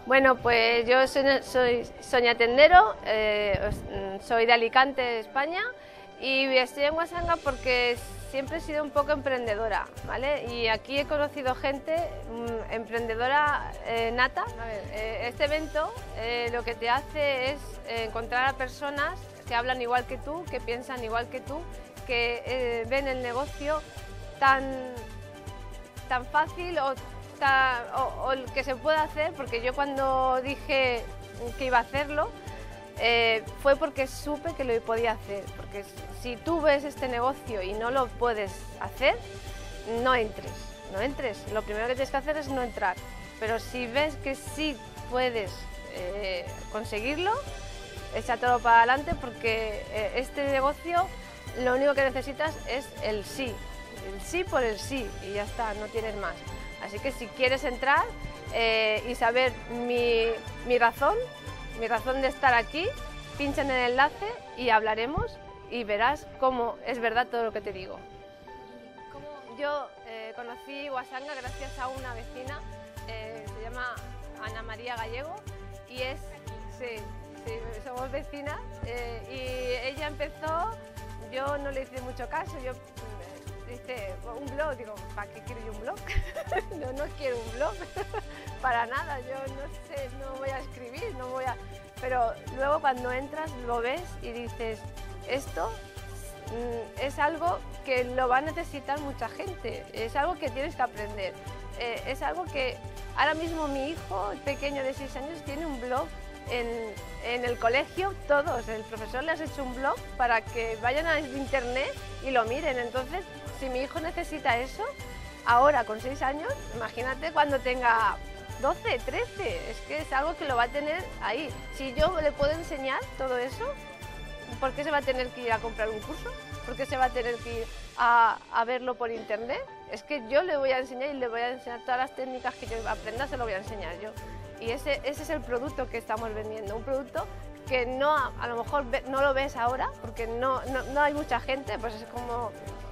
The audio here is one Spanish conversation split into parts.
Bueno, pues yo soy Sonia Tendero, soy de Alicante, España, y estoy en Guasanga porque siempre he sido un poco emprendedora, ¿vale? Y aquí he conocido gente emprendedora nata. A ver, este evento lo que te hace es encontrar a personas que hablan igual que tú, que piensan igual que tú, que ven el negocio tan fácil o que se puede hacer, porque yo cuando dije que iba a hacerlo fue porque supe que lo podía hacer, porque si tú ves este negocio y no lo puedes hacer, no entres, lo primero que tienes que hacer es no entrar, pero si ves que sí puedes conseguirlo, échatelo para adelante, porque este negocio lo único que necesitas es el sí por el sí, y ya está, no tienes más. Así que si quieres entrar y saber mi razón de estar aquí, pincha en el enlace y hablaremos y verás cómo es verdad todo lo que te digo. Yo conocí Guasanga gracias a una vecina, se llama Ana María Gallego, y sí, somos vecinas, y ella empezó, yo no le hice mucho caso, dice, un blog, digo, ¿para qué quiero yo un blog? No quiero un blog, para nada, yo no sé, no voy a escribir, Pero luego cuando entras lo ves y dices, esto es algo que lo va a necesitar mucha gente, es algo que tienes que aprender, es algo que ahora mismo mi hijo, el pequeño de 6 años, tiene un blog en el colegio, todos, el profesor les ha hecho un blog para que vayan a internet y lo miren. Entonces, si mi hijo necesita eso, ahora con 6 años, imagínate cuando tenga 12, 13, es que es algo que lo va a tener ahí. Si yo le puedo enseñar todo eso, ¿por qué se va a tener que ir a comprar un curso? ¿Por qué se va a tener que ir a verlo por internet? Es que yo le voy a enseñar, y le voy a enseñar todas las técnicas que yo aprenda, se lo voy a enseñar yo. Y ese es el producto que estamos vendiendo, un producto que no, a lo mejor no lo ves ahora, porque no hay mucha gente, pues es como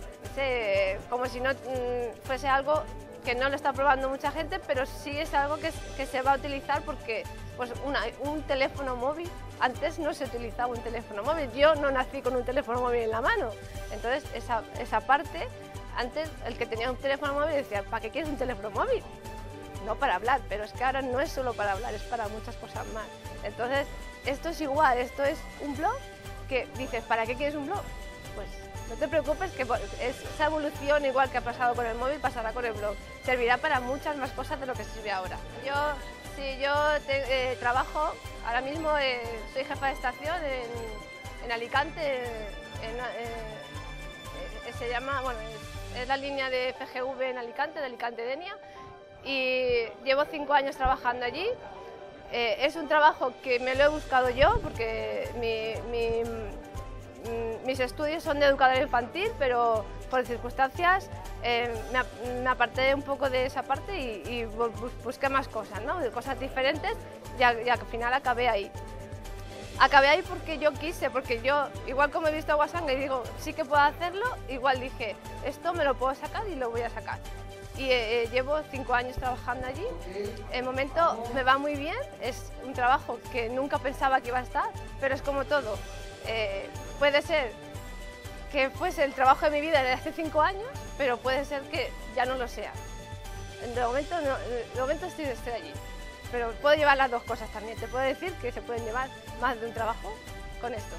si no fuese algo que no lo está probando mucha gente, pero sí es algo que se va a utilizar, porque pues un teléfono móvil, antes no se utilizaba un teléfono móvil, yo no nací con un teléfono móvil en la mano, entonces esa parte, antes el que tenía un teléfono móvil decía, ¿para qué quieres un teléfono móvil? No para hablar, pero es que ahora no es solo para hablar, es para muchas cosas más. Entonces, esto es igual, esto es un blog que dices, ¿para qué quieres un blog? Pues no te preocupes, que esa evolución, igual que ha pasado con el móvil, pasará con el blog. Servirá para muchas más cosas de lo que sirve ahora. Yo trabajo, ahora mismo soy jefa de estación en Alicante, se llama, bueno, es la línea de FGV en Alicante, de Alicante-Denia, y llevo 5 años trabajando allí. Es un trabajo que me lo he buscado yo, porque mis estudios son de educadora infantil, pero por circunstancias me aparté un poco de esa parte y busqué más cosas, ¿no? Cosas diferentes, y al final acabé ahí. Acabé ahí porque yo quise, porque yo, igual como he visto a Guasanga y digo, sí que puedo hacerlo, igual dije, esto me lo puedo sacar y lo voy a sacar. Y llevo 5 años trabajando allí. El momento me va muy bien, es un trabajo que nunca pensaba que iba a estar, pero es como todo. Puede ser que fuese el trabajo de mi vida desde hace 5 años, pero puede ser que ya no lo sea. De momento estoy allí, pero puedo llevar las dos cosas también. Te puedo decir que se pueden llevar más de un trabajo con esto.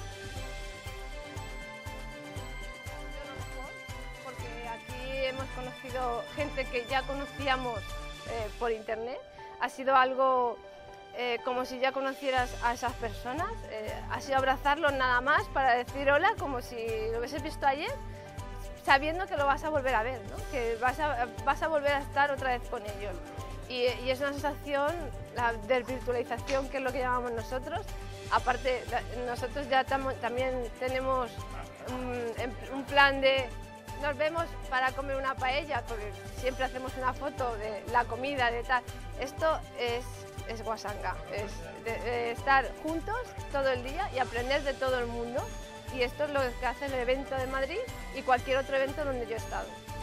Porque aquí hemos conocido gente que ya conocíamos por internet. Ha sido algo como si ya conocieras a esas personas, ha sido abrazarlos nada más para decir hola, como si lo hubieses visto ayer, sabiendo que lo vas a volver a ver, ¿no? Que vas a volver a estar otra vez con ellos. Y es una sensación, la desvirtualización, que es lo que llamamos nosotros. Aparte, nosotros ya también tenemos un plan de, nos vemos para comer una paella, porque siempre hacemos una foto de la comida, de tal. Esto es Guasanga, es de estar juntos todo el día y aprender de todo el mundo, y esto es lo que hace el evento de Madrid y cualquier otro evento donde yo he estado.